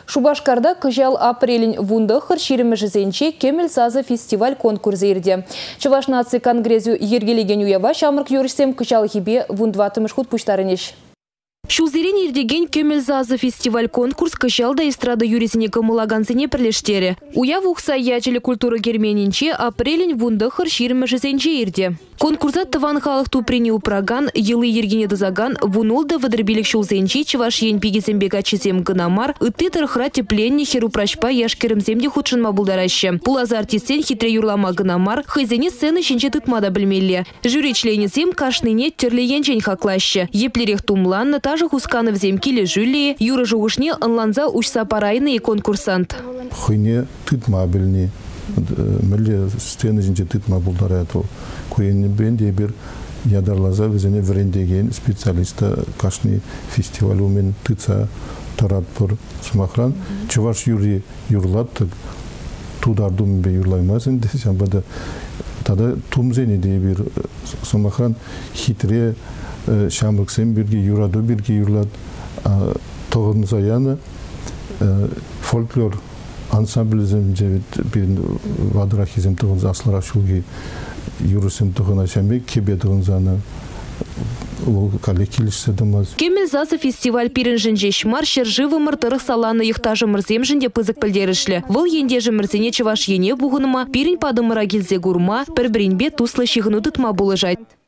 Шубашкарда кыжал апрелін вундахыр ширемежізенче кемел сазы фестиваль конкурсы ерде. Чуваш наци конгрезу ергелеген уява шамырк юрсем кыжал хибе вундватымыш худ пуштарынеш. Шулзерен ердеген кемел сазы фестиваль конкурс кыжалда эстрада юрисіне кымылагансыне пірлештері. Уяв ухса ячелі культура герменинче апрелін вундахыр ширемежізенче ерде. Конкурсат тыван халық тупрени упраган, елы ергене дызаган, вунулда вадырбилік шулзенчи чываш ен пигесембек ачысем гынамар, ытты тархра тепленне херу прашпа яшкерімземде худшынма булдараще. Пулаза артистен хитре юрлама гынамар, хайзене сцены шинче тытмада білмелі. Жюри членецем кашныне терле янчен хаклаще. Еплерех тумланны тажы хусканы взем келе жюли, юры жуғышне ынланза учса парайны и конкурсант. Хыне тытма біліне. Мөлі сцены жинче тытма булдарайды. Куенне бенде бір ядарлаза візіне врендеген специалиста кашны фестиваль умен тыца тарат пыр сумахран. Чуваш юри юрлаттык тудардум бе юрлаймазын десем бада тада тумзене де бір сумахран хитре шамырксен бірге юраду бірге юрлат тоғын заяны фольклор ансамблизм жевит бир вадрахизм тугун аслара шулги юрусим тугун ашамбек кебе тугун заны ол коллективлишсе дамаз. Кемел засы фестиваль пиринжинже шмар шерживы мыртырых саланы юхтажы мырземжинде пызык пілдерішлі. Выл ендежі мырзене чываш ене буғыныма, пирин падымыра келзе гурма, бір-бірінбе туслы шиғыну тытма болыжайд.